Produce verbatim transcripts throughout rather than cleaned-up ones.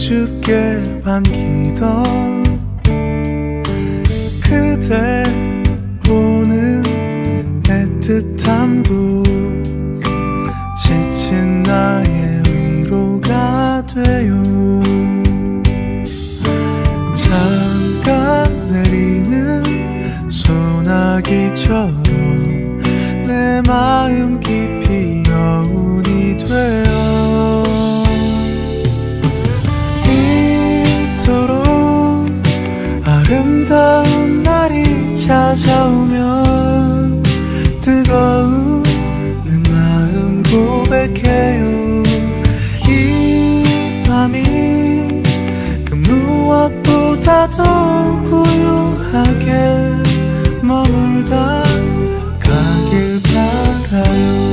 우습게 반기던 그대 보는 애틋함도 지친 나의 위로가 돼요. 잠깐 내리는 소나기처럼 내 마음 깊이 여운이 되어 이토록 아름다운 날이 찾아오면 뜨거운 내 마음 고백해요. 이 밤이 그 무엇보다도 고요하게 머물다 가길 바라요.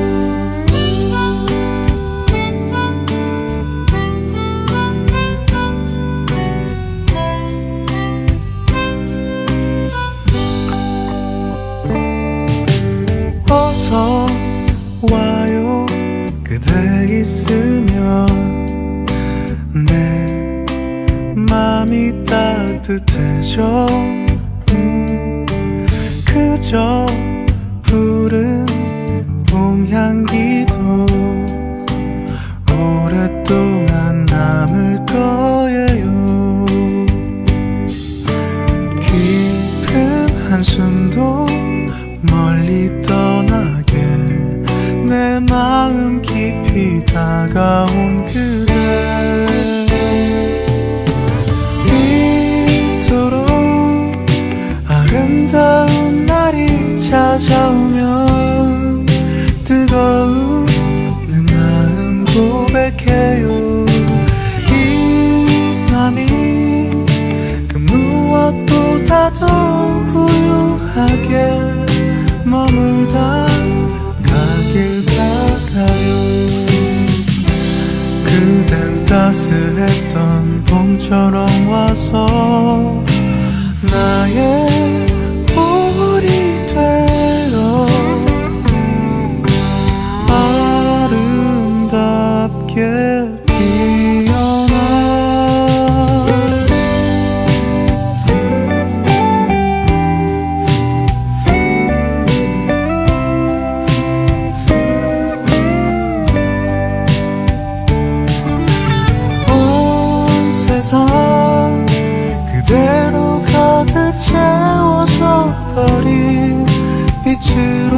어서 와요. 그대 있으면 내 맘이 따뜻해져. 음, 그저 푸른 봄 향기도 오랫동안 남을 거예요. 깊은 한숨도 멀리 떠나게 내 마음 깊이 다가온 그대. 이토록 아름다운 날이 찾아오면 뜨거운 내 마음 고백해요. 이 밤이 그 무엇보다도 고요하게 머물다 가길 바라요. 그댄 따스했던 봄처럼 와서 나의 오월이 되어 아름답게 그대로 가득 채워져 버린 빛을